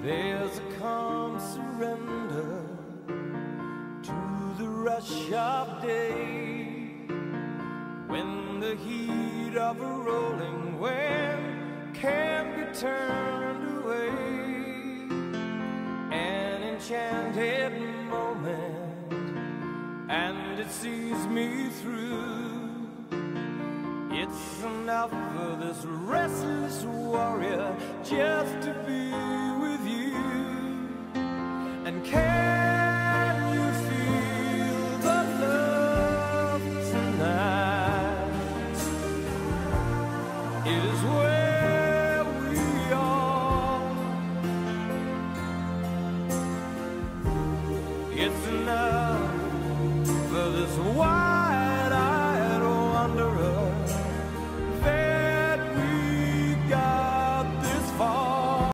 There's a calm surrender to the rush of day, when the heat of a rolling wave can't be turned away. An enchanted moment, and it sees me through. It's enough for this restless warrior just to be with you. And can you feel the love tonight? It is where we are. It's enough for this wild